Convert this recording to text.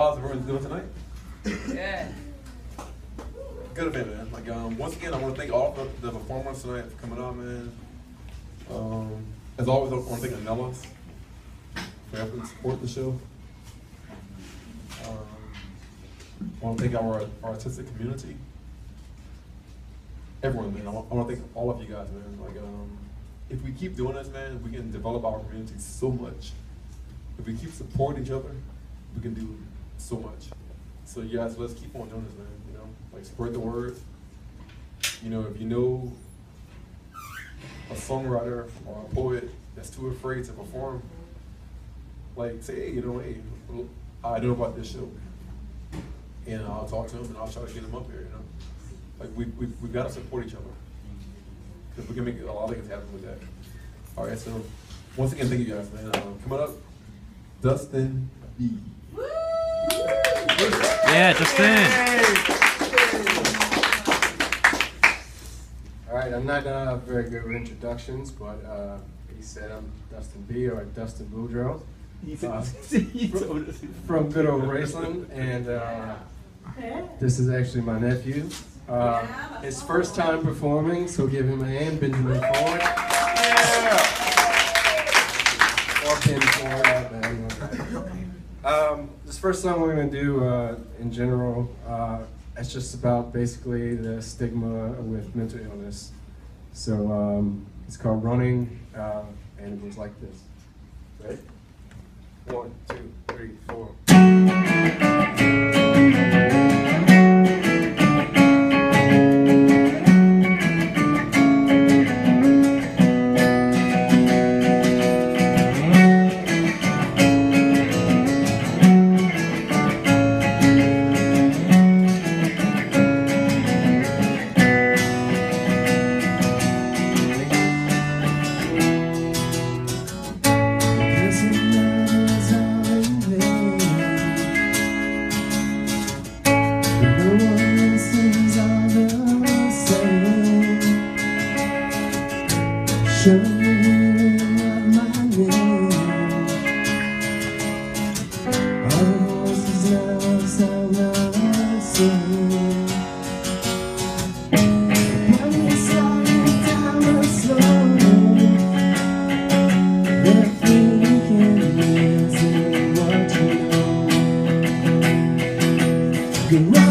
How's everyone doing tonight? Yeah. Good event, man. Once again, I want to thank all of the performers tonight for coming out, man. As always, I want to thank Anellis for helping support the show. I want to thank our artistic community. Everyone, man. I want to thank all of you guys, man. If we keep doing this, man, we can develop our community so much. If we keep supporting each other, we can do so much. So you guys, let's keep on doing this, man. Spread the word. If you know a songwriter or a poet that's too afraid to perform, say, hey, I know about this show, and I'll talk to him and I'll try to get him up here. We've got to support each other because we can make a lot of things happen with that. All right, so once again, thank you guys, man. Coming up, Dustin B. Yeah, Dustin. All right, I'm not very good with introductions, but he said I'm Dustin B, or Dustin Boudreaux. From good old Raceland, and this is actually my nephew. His first time performing, so give him a hand, Benjamin Ford. Or Penn Ford, this first song we're going to do, in general, it's just about basically the stigma with mental illness. So it's called Running, and it goes like this. Ready? 1, 2, 3, 4. Show me my name. All the voices now sound the same. When we slide down the slope, they're thinking this is what you know.